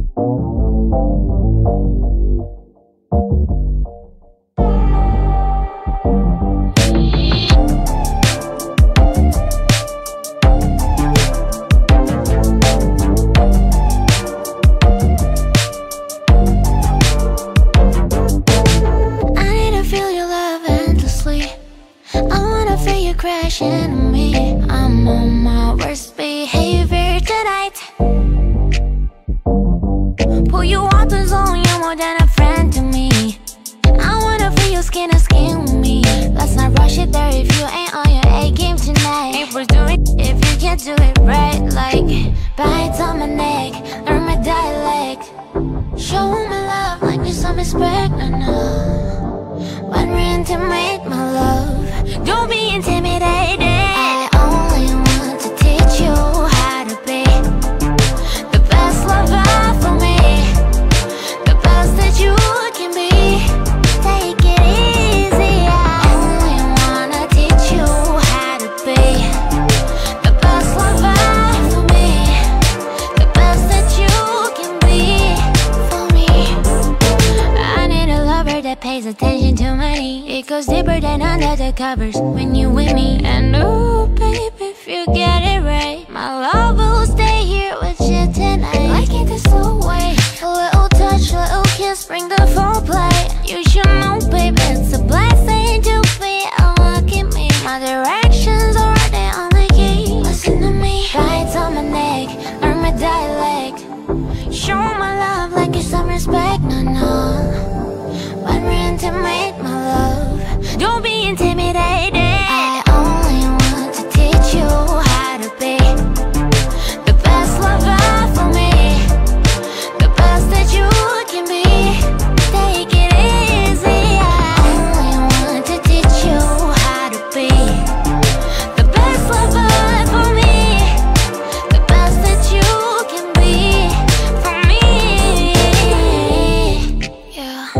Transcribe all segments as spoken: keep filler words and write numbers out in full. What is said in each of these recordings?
Covers when you with me. And ooh, baby, if you get it right, my love will stay here with you tonight. Like it the slow way, a little touch, a little kiss, bring the foreplay. You should know, baby, it's a blessing to be a look at me. My directions are right there on the key. Listen to me, bites on my neck, learn my dialect. Show my love like it's some respect, no, no. When we're intimate, my love, don't be intimidated. I only want to teach you how to be the best lover for me, the best that you can be. Take it easy. I only want to teach you how to be the best lover for me, the best that you can be for me. Yeah.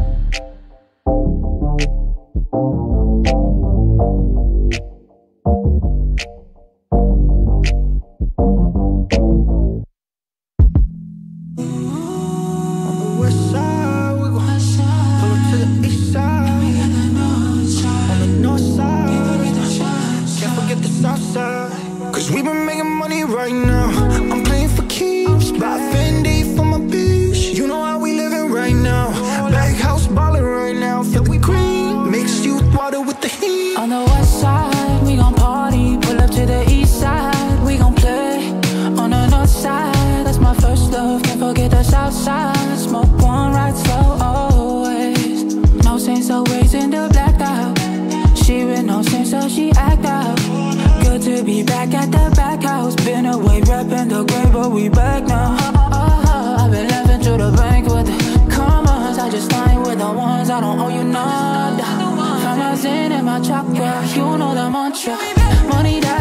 Cause we been making money right now. I'm playing for keeps, buy Fendi for my bitch. You know how we living right now. Bag house ballin' right now. Feel the green, mixed youth water with the heat. On the west side, we gon' party. Pull up to the east side, we gon' play. On the north side, that's my first love. Can't forget the south side. Smoke one right slow, always. No sense of raising the blackout. She with no sense, so she act out. Good to be back at the back house. Been away reppin' the grave, but we back now. Oh, oh, oh. I've been laughing to the bank with the commas. I just line with the ones I don't owe you none. Found my zen in my chakra, you know the mantra. Money that